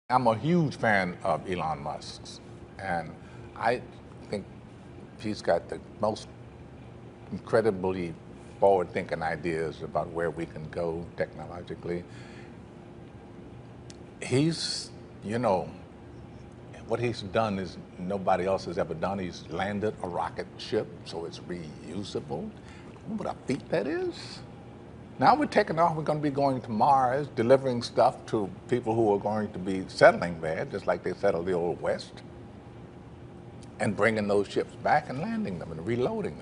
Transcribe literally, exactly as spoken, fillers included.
I'm a huge fan of Elon Musk's, and I think he's got the most incredibly forward-thinking ideas about where we can go technologically. He's, you know, what he's done is nobody else has ever done. He's landed a rocket ship, so it's reusable. What a feat that is. Now we're taking off, we're going to be going to Mars, delivering stuff to people who are going to be settling there, just like they settled the Old West, and bringing those ships back and landing them and reloading them.